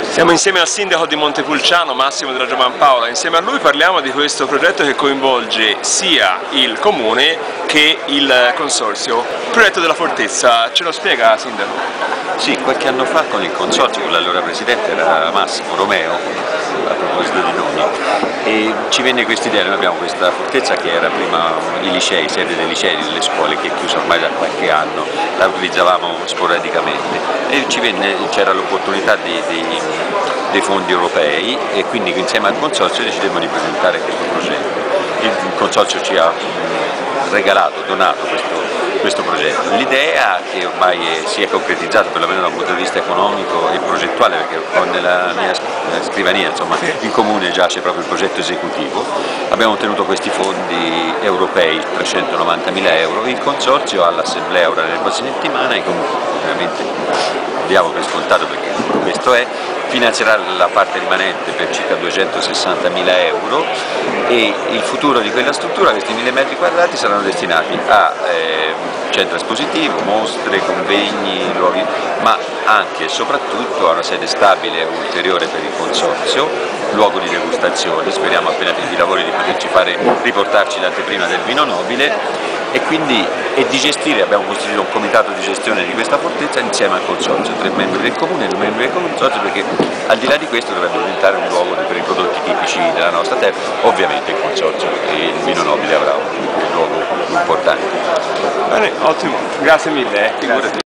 Siamo insieme al sindaco di Montepulciano, Massimo della Giovanpaola. Insieme a lui parliamo di questo progetto che coinvolge sia il comune che il consorzio. Il progetto della fortezza, ce lo spiega, sindaco? Sì, qualche anno fa con il consorzio, con l'allora presidente era Massimo Romeo, a proposito di nomi, e ci venne questa idea. Noi abbiamo questa fortezza che era prima i licei, sede dei licei, delle scuole, che è chiusa ormai da qualche anno, la utilizzavamo sporadicamente e c'era l'opportunità dei fondi europei e quindi insieme al consorzio decidemmo di presentare questo progetto. Il consorzio ci ha donato questo progetto. L'idea, che ormai si è concretizzata perlomeno da un punto di vista economico e progettuale, perché nella mia scrivania in comune giace proprio il progetto esecutivo, abbiamo ottenuto questi fondi europei, 390.000 euro, il consorzio all'assemblea ora nelle prossime settimane e comunque ovviamente diamo per scontato perché questo è, finanzierà la parte rimanente per circa 260.000 euro e il futuro di quella struttura, questi 1000 metri quadrati, saranno destinati a centro espositivo, mostre, convegni, luoghi, ma anche e soprattutto a una sede stabile ulteriore per il consorzio, luogo di degustazione, speriamo appena finiti i lavori di poterci riportarci l'anteprima del vino nobile e di gestire. Abbiamo costituito un comitato di gestione di questa fortezza insieme al consorzio, 3 membri del comune e 2 membri del consorzio, perché al di là di questo dovrebbe diventare un luogo per i prodotti tipici della nostra terra. Ovviamente il consorzio e il vino nobile avrà un luogo importante. Bene, ottimo, grazie mille.